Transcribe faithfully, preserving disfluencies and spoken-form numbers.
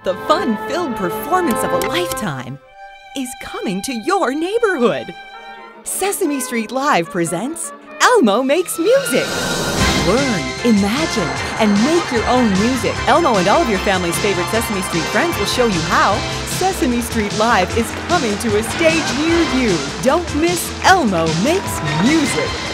The fun-filled performance of a lifetime is coming to your neighborhood. Sesame Street Live presents Elmo Makes Music. Learn, imagine, and make your own music. Elmo and all of your family's favorite Sesame Street friends will show you how. Sesame Street Live is coming to a stage near you. Don't miss Elmo Makes Music.